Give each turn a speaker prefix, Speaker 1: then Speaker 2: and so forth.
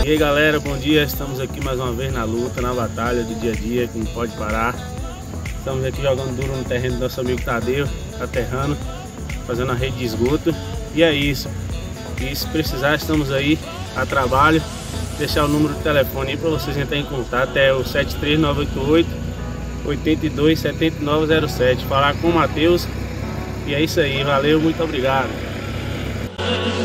Speaker 1: E aí galera, bom dia, estamos aqui mais uma vez na luta, na batalha do dia a dia, que não pode parar. Estamos aqui jogando duro no terreno do nosso amigo Tadeu, aterrando, fazendo a rede de esgoto. E é isso, e se precisar estamos aí a trabalho. Deixar o número de telefone aí para vocês entrarem em contato, é o 73988 827907. Falar com o Matheus. E é isso aí, valeu, muito obrigado.